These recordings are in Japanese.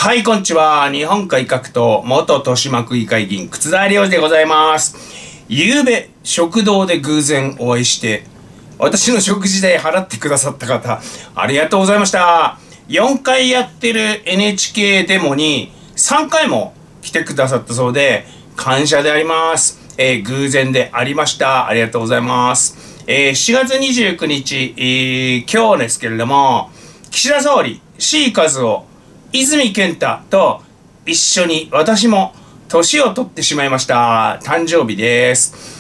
はい、こんにちは。日本改革党元豊島区議会議員、楠田亮でございます。昨べ、食堂で偶然お会いして、私の食事代払ってくださった方、ありがとうございました。4回やってる NHK デモに3回も来てくださったそうで、感謝であります。偶然でありました。ありがとうございます。4月29日、今日ですけれども、岸田総理、C 和夫、泉健太と一緒に私も年を取ってしまいました。誕生日です。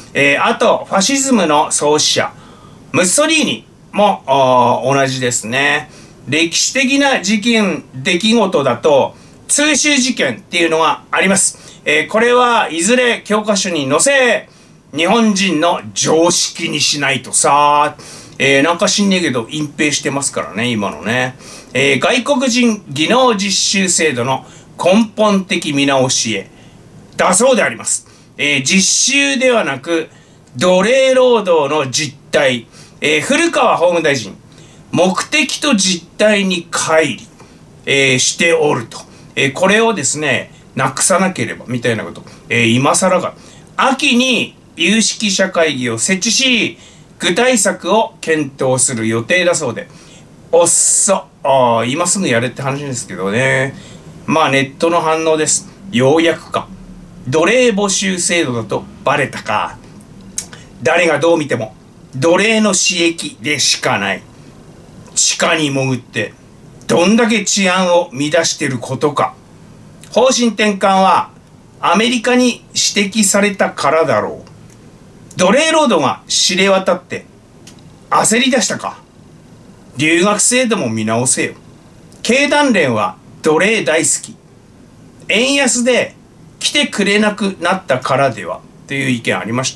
あと、ファシズムの創始者、ムッソリーニも同じですね。歴史的な出来事だと、通州事件っていうのがあります。これはいずれ教科書に載せ、日本人の常識にしないとさ、なんか知んねえけど隠蔽してますからね、今のね。外国人技能実習制度の根本的見直しへ、だそうであります。実習ではなく、奴隷労働の実態、古川法務大臣、目的と実態に乖離、しておると。これをですね、なくさなければ、みたいなこと。今更が。秋に有識者会議を設置し、具体策を検討する予定だそうで。おっそ。今すぐやれって話ですけどね。まあネットの反応です。ようやくか。奴隷募集制度だとバレたか。誰がどう見ても奴隷の私益でしかない。地下に潜ってどんだけ治安を乱してることか。方針転換はアメリカに指摘されたからだろう。奴隷労働が知れ渡って焦り出したか。留学制度も見直せよ。経団連は奴隷大好き。円安で来てくれなくなったからではという意見ありました。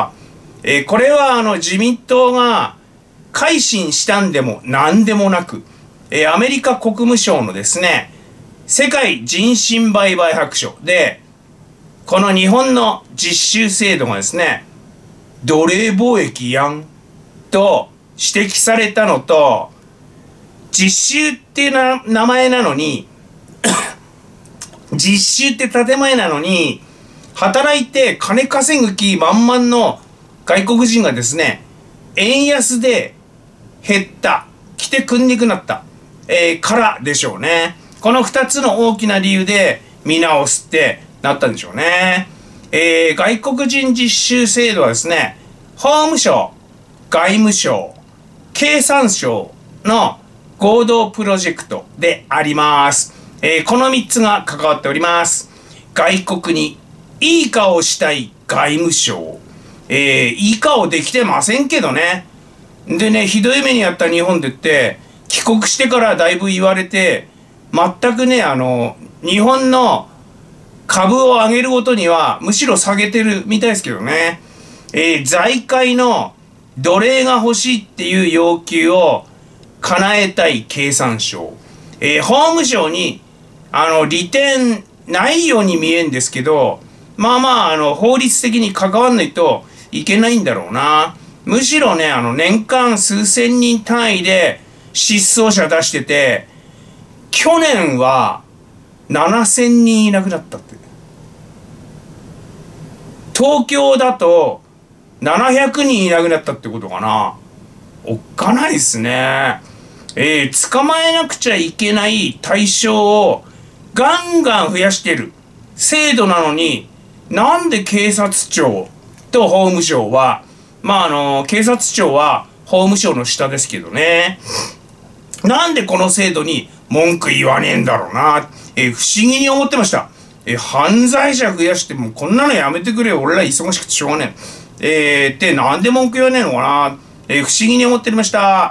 これは自民党が改心したんでも何でもなく、アメリカ国務省のですね、世界人身売買白書で、この日本の実習制度がですね、奴隷貿易やんと指摘されたのと、実習っていう名前なのに実習って建前なのに、働いて金稼ぐ気満々の外国人がですね、円安で減った、来てくんにくなった、からでしょうね。この2つの大きな理由で見直すってなったんでしょうね。外国人実習制度はですね、法務省、外務省、経産省の合同プロジェクトであります。この3つが関わっております。外国にいい顔したい外務省。いい顔できてませんけどね。でね、ひどい目にあった日本でって、帰国してからだいぶ言われて、全くね、日本の株を上げるごとには、むしろ下げてるみたいですけどね。財界の奴隷が欲しいっていう要求を叶えたい経産省。法務省に、利点ないように見えんですけど、まあまあ、法律的に関わんないといけないんだろうな。むしろね、年間数千人単位で失踪者出してて、去年は7000人いなくなったって。東京だと700人いなくなったってことかな。おっかないっすね。捕まえなくちゃいけない対象をガンガン増やしてる制度なのに、なんで警察庁と法務省は、警察庁は法務省の下ですけどね。なんでこの制度に文句言わねえんだろうな。不思議に思ってました。犯罪者増やしてもこんなのやめてくれよ。俺ら忙しくてしょうがねえ。ってなんで文句言わねえのかな。不思議に思ってました。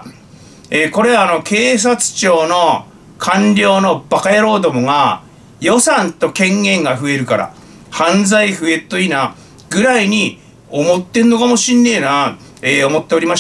これは警察庁の官僚のバカ野郎どもが予算と権限が増えるから犯罪増えっといいなぐらいに思ってんのかもしんねえな、思っておりました。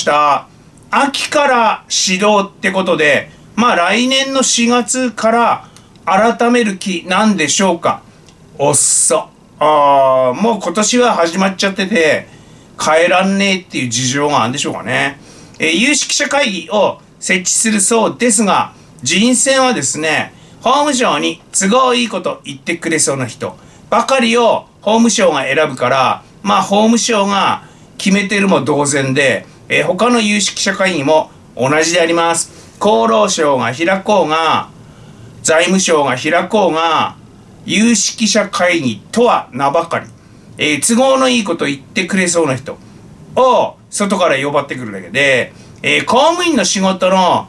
秋から始動ってことで、来年の4月から改める気なんでしょうか。おっそ。もう今年は始まっちゃってて変えらんねえっていう事情があるんでしょうかね。有識者会議を設置するそうですが、人選はですね、 法務省に都合いいこと言ってくれそうな人ばかりを法務省が選ぶから、まあ法務省が決めてるも同然で、他の有識者会議も同じであります。厚労省が開こうが、財務省が開こうが、有識者会議とは名ばかり、都合のいいこと言ってくれそうな人を外から呼ばってくるだけで、公務員の仕事の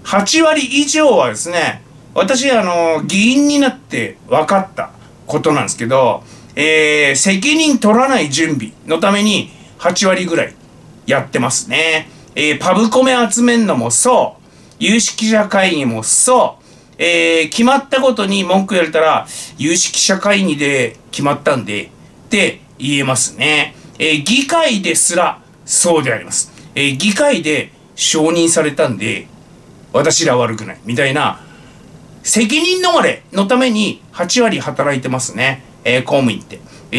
8割以上はですね、私議員になって分かったことなんですけど、責任取らない準備のために8割ぐらいやってますね。パブコメ集めんのもそう、有識者会議もそう、決まったことに文句言われたら、有識者会議で決まったんで、って言えますね。議会ですらそうであります。議会で承認されたんで、私ら悪くない。みたいな、責任逃れのために8割働いてますね。公務員って。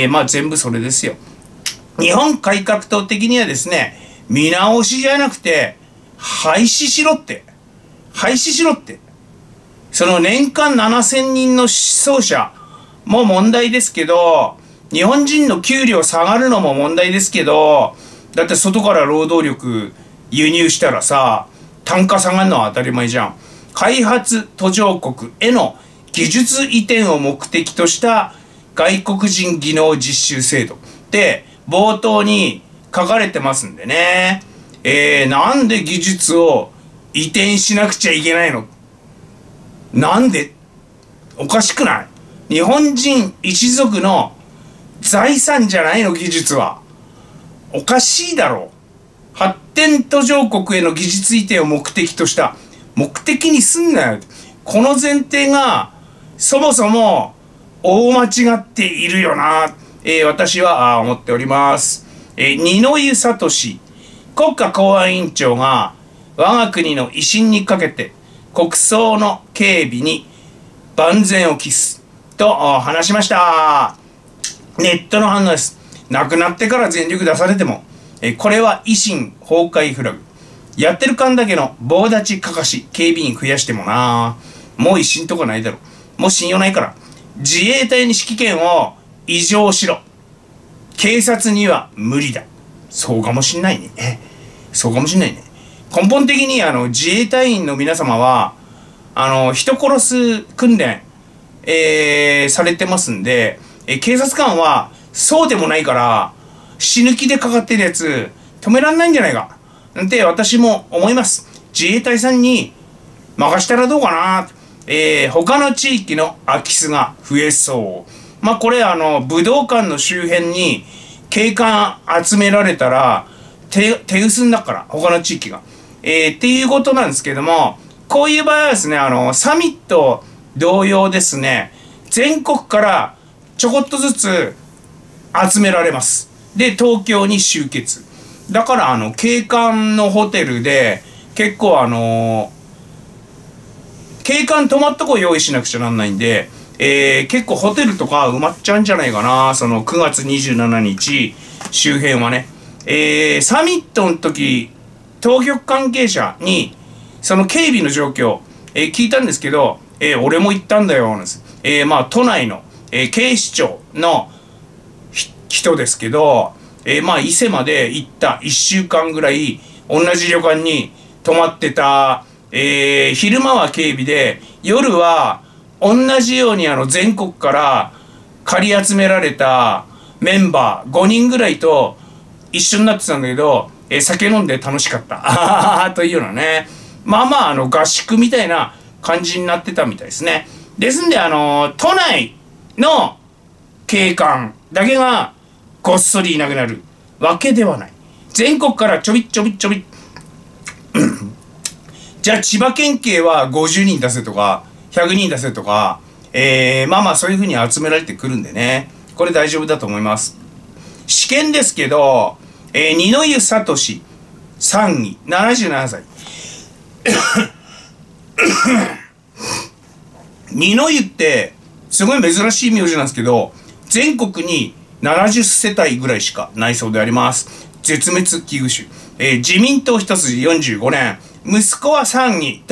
まあ全部それですよ。日本改革党的にはですね、見直しじゃなくて、廃止しろって。廃止しろって。その年間7000人の失踪者も問題ですけど、日本人の給料下がるのも問題ですけど、だって外から労働力輸入したらさ、単価下がるのは当たり前じゃん。開発途上国への技術移転を目的とした外国人技能実習制度って冒頭に書かれてますんでね。なんで技術を移転しなくちゃいけないの？なんで？おかしくない？日本人一族の財産じゃないの、技術は。おかしいだろう。発展途上国への技術移転を目的とした目的にすんなよ。この前提がそもそも大間違っているよな。私は思っております。二之湯聡国家公安委員長が我が国の威信にかけて国葬の警備に万全を期すと話しました。ネットの反応です。亡くなってから全力出されても、これは維新崩壊フラグ。やってる感だけの棒立ちかかし警備員増やしてもな、もう威信とかないだろ。もう信用ないから。自衛隊に指揮権を移譲しろ。警察には無理だ。そうかもしんないね。そうかもしんないね。根本的に自衛隊員の皆様は人殺す訓練、されてますんで、警察官はそうでもないから死ぬ気でかかってるやつ止めらんないんじゃないかって私も思います。自衛隊さんに任したらどうかな。他の地域の空き巣が増えそう。まあこれ武道館の周辺に警官集められたら手薄になるから、他の地域が。っていうことなんですけども、こういう場合はですね、サミット同様ですね、全国からちょこっとずつ集められます。で、東京に集結。だから警官のホテルで結構警官泊まっとこ用意しなくちゃなんないんで、結構ホテルとか埋まっちゃうんじゃないかな、その9月27日周辺はね。サミットの時、当局関係者にその警備の状況、聞いたんですけど、俺も行ったんだよなんです。まあ都内の、警視庁の人ですけど、まあ伊勢まで行った1週間ぐらい同じ旅館に泊まってた。昼間は警備で、夜は同じように全国から借り集められたメンバー5人ぐらいと一緒になってたんだけど、酒飲んで楽しかったというようなね、まあまあ合宿みたいな感じになってたみたいですね。ですんで都内の警官だけがごっそりいなくなるわけではない。全国からちょびっちょびっちょびっじゃあ千葉県警は50人出せとか100人出せとか、まあまあそういうふうに集められてくるんでね、これ大丈夫だと思います。試験ですけど、二之湯聡参議77歳二之湯ってすごい珍しい名字なんですけど、全国に70世帯ぐらいしかないそうであります。絶滅危惧種。自民党一筋45年、息子は参議と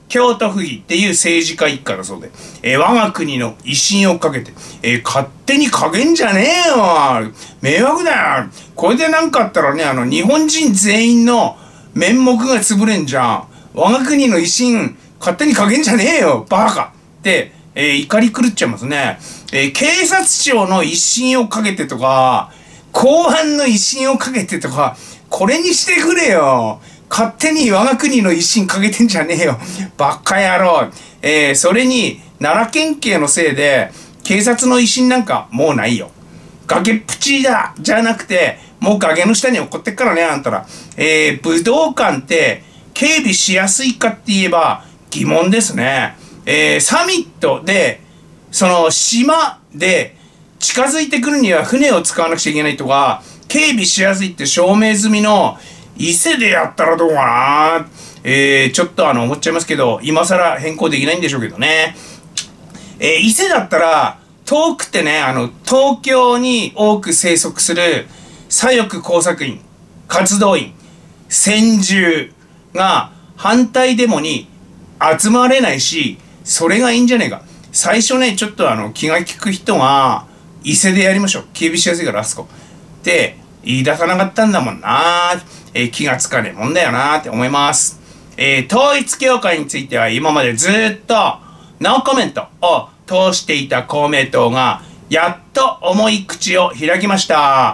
京都府議っていう政治家一家だそうで、我が国の威信をかけて、勝手にかけんじゃねえよ、迷惑だよ、これでなんかあったらね、日本人全員の面目が潰れんじゃん。我が国の威信、勝手にかけんじゃねえよ、バカって、怒り狂っちゃいますね。警察庁の威信をかけてとか、公安の威信をかけてとか、これにしてくれよ。勝手に我が国の威信かけてんじゃねえよ。バカ野郎。それに、奈良県警のせいで、警察の威信なんかもうないよ。崖っぷちだじゃなくて、もう崖の下に落っこってっからね、あんたら。武道館って警備しやすいかって言えば疑問ですね。サミットで、その島で近づいてくるには船を使わなくちゃいけないとか、警備しやすいって証明済みの伊勢でやったらどうかな。ちょっと思っちゃいますけど、今更変更できないんでしょうけどね。伊勢だったら、遠くってね、東京に多く生息する左翼工作員、活動員、先住が反対デモに集まれないし、それがいいんじゃねえか。最初ね、ちょっと気が利く人が、伊勢でやりましょう。警備しやすいからあそこ。って言い出さなかったんだもんな。気がつかねえもんだよなって思います。統一教会については今までずっとノーコメントを通していた公明党がやっと重い口を開きました。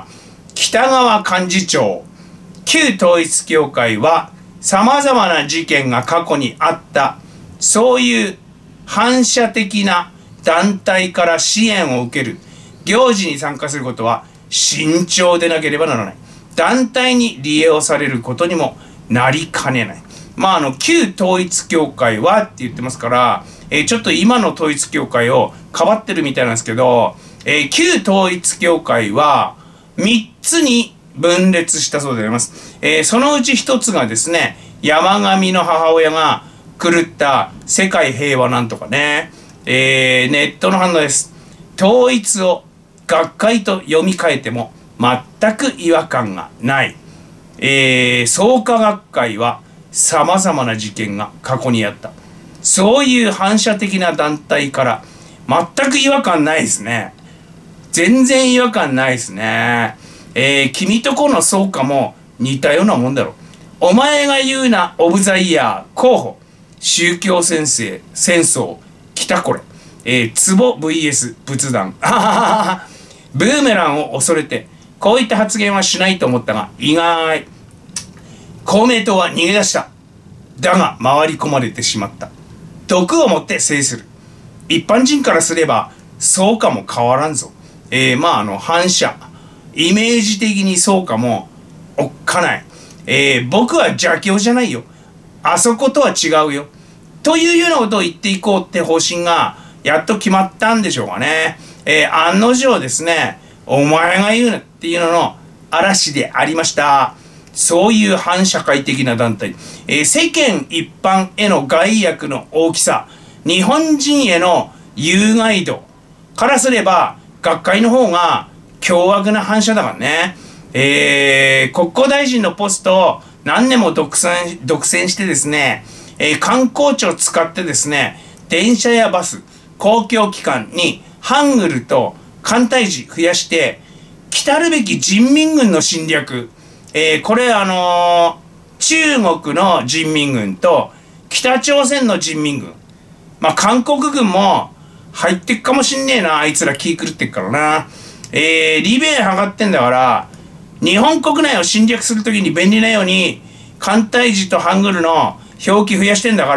北川幹事長、旧統一教会は様々な事件が過去にあった、そういう反社的な団体から支援を受ける行事に参加することは慎重でなければならない。団体に利用されることにもなりかねない。旧統一教会はって言ってますから、ちょっと今の統一教会をかばってるみたいなんですけど、旧統一教会は3つに分裂したそうであります。そのうち1つがですね、山上の母親が狂った世界平和なんとかね、ネットの反応です。統一を学会と読み替えても全く違和感がない。創価学会は様々な事件が過去にあった。そういう反射的な団体から全く違和感ないですね。全然違和感ないですね。君とこの創価も似たようなもんだろ。お前が言うなオブザイヤー候補。宗教戦争来たこれ。壺 vs 仏壇。ブーメランを恐れてこういった発言はしないと思ったが意外。公明党は逃げ出した。だが回り込まれてしまった。毒をもって制する。一般人からすればそうかも変わらんぞ。反射イメージ的にそうかもおっかない。僕は邪教じゃないよ。あそことは違うよ。というようなことを言っていこうって方針がやっと決まったんでしょうかね。案の定ですね、お前が言うなっていうのの嵐でありました。そういう反社会的な団体。世間一般への害悪の大きさ、日本人への有害度からすれば、学会の方が凶悪な反射だからね。国交大臣のポストを何年も独占してですね、観光地を使ってですね、電車やバス、公共機関にハングルと簡体字増やして、来るべき人民軍の侵略、これ中国の人民軍と北朝鮮の人民軍、韓国軍も入ってっかもしんねえな、あいつら気狂ってっからな。リベン測ってんだから、日本国内を侵略するときに便利なように簡体字とハングルの表記増やしてんだから、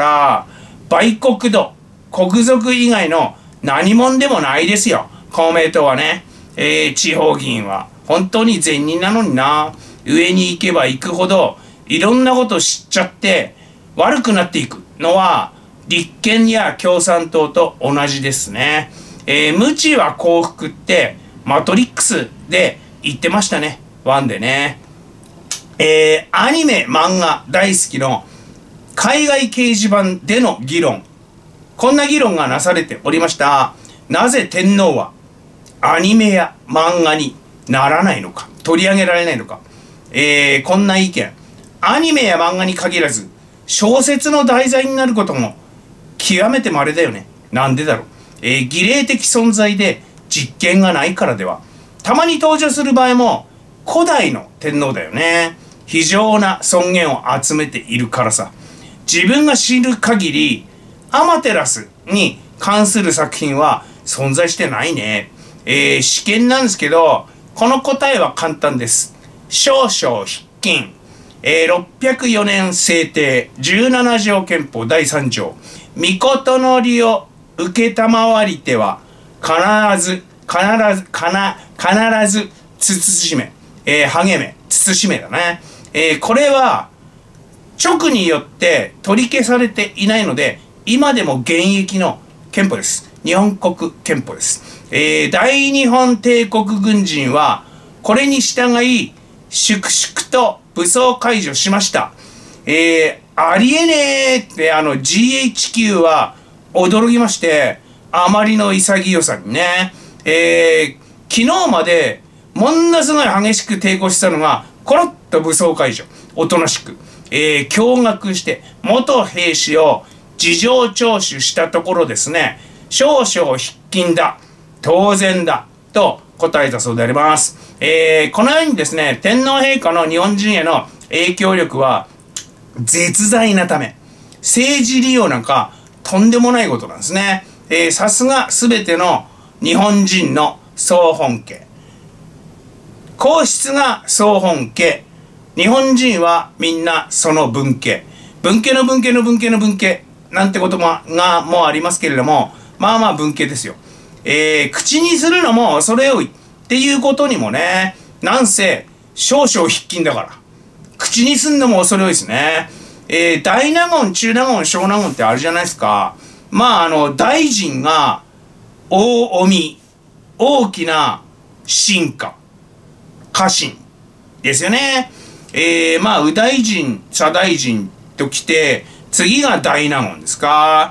売国度、国族以外の何者でもないですよ、公明党はね。地方議員は本当に善人なのにな。上に行けば行くほどいろんなことを知っちゃって悪くなっていくのは立憲や共産党と同じですね。無知は幸福ってマトリックスで言ってましたね、ワンでね。アニメ漫画大好きの海外掲示板での議論、こんな議論がなされておりました。なぜ天皇はアニメや漫画にならないのか、取り上げられないのか。こんな意見。アニメや漫画に限らず小説の題材になることも極めて稀だよね。なんでだろう。儀礼的存在で実権がないからでは。たまに登場する場合も古代の天皇だよね。非常な尊厳を集めているからさ。自分が知る限りアマテラスに関する作品は存在してないね。試験なんですけど、この答えは簡単です。少々筆記。604年制定17条憲法第3条。御事の利を承りては必ず慎め、励め、慎めだね。これは直によって取り消されていないので、今でも現役の憲法です。日本国憲法です。大日本帝国軍人はこれに従い粛々と武装解除しました。ありえねえって、GHQ は驚きまして、あまりの潔さにね、昨日までものすごい激しく抵抗したのがコロッと武装解除、おとなしく、驚愕して元兵士を事情聴取したところですね、少々筆記だ、当然だと答えたそうであります。このようにですね、天皇陛下の日本人への影響力は絶大なため、政治利用なんかとんでもないことなんですね。さすが全ての日本人の総本家。皇室が総本家。日本人はみんなその分家。分家の分家の分家の分家なんてこともありますけれども、まあまあ分家ですよ。口にするのも恐れ多いっていうことにもね、なんせ少々筆記だから。口にすんのも恐れ多いですね。大納言、中納言、小納言ってあるじゃないですか。まあ大臣が大臣、大きな臣下、家臣ですよね。まあ右大臣、左大臣ときて、次が大納言ですか。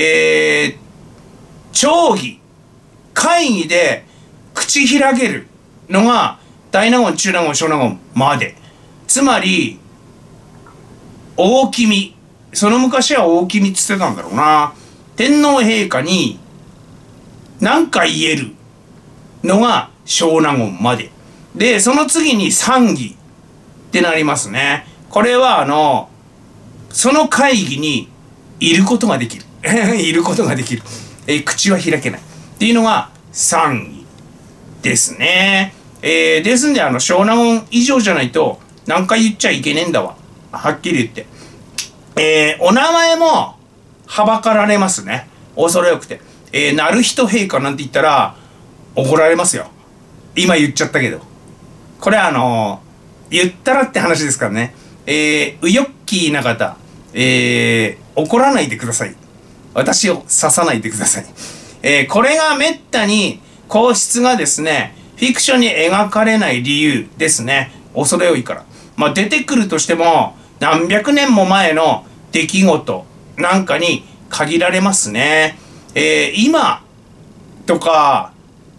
町議、会議で口開けるのが大納言、中納言、小納言まで。つまり、大君。その昔は大君っつってたんだろうな。天皇陛下に何か言えるのが小納言まで。で、その次に参議ってなりますね。これはその会議にいることができる。いることができる。口は開けない。っていうのが参議ですね。ですんで小納言以上じゃないと何回言っちゃいけねえんだわ。はっきり言って。お名前もはばかられますね。恐れ多くて。成人陛下なんて言ったら怒られますよ。今言っちゃったけど。これ言ったらって話ですからね。うよっきーな方、怒らないでください。私を刺さないでください。これがめったに皇室がですね、フィクションに描かれない理由ですね。恐れ多いから。まあ出てくるとしても何百年も前の出来事なんかに限られますね。今とか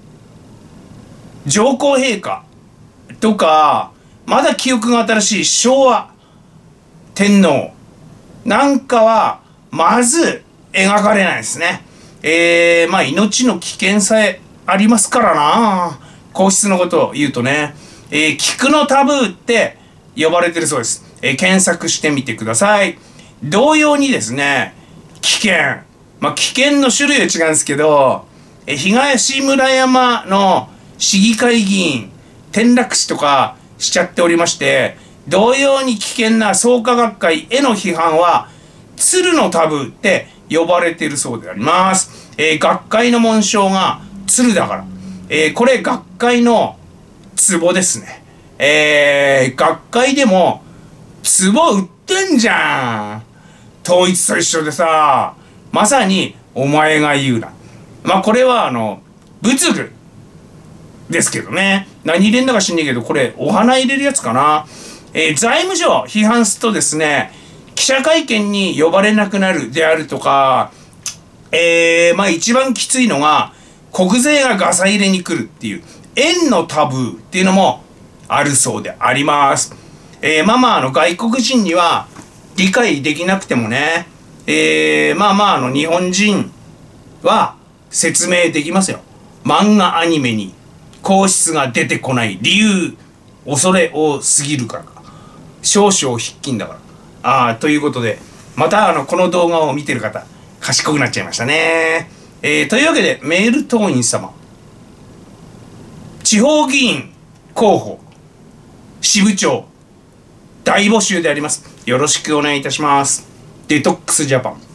上皇陛下とかまだ記憶が新しい昭和天皇なんかはまず描かれないですね。まあ命の危険さえありますからな。皇室のことを言うとね、菊のタブーって呼ばれてるそうです。検索してみてください。同様にですね、危険。まあ危険の種類は違うんですけど、東村山の市議会議員、転落死とかしちゃっておりまして、同様に危険な創価学会への批判は、鶴のタブーって呼ばれているそうであります。学会の紋章が鶴だから。これ学会の壺ですね。学会でも壺売ってんじゃん。統一と一緒でさ、まさにお前が言うな。まあこれは仏具ですけどね。何入れんだか知んねえけど、これお花入れるやつかな。財務省批判するとですね、記者会見に呼ばれなくなるであるとか、まあ一番きついのが国税がガサ入れに来るっていう円のタブーっていうのもあるそうであります。まあまあ外国人には理解できなくてもね、 まあまあ日本人は説明できますよ。漫画アニメに皇室が出てこない理由、恐れ多すぎるからか。少々筆記だから。ということで、またこの動画を見てる方、賢くなっちゃいましたね。というわけで、メール党員様。地方議員候補、支部長、大募集であります。よろしくお願いいたします。デトックスジャパン。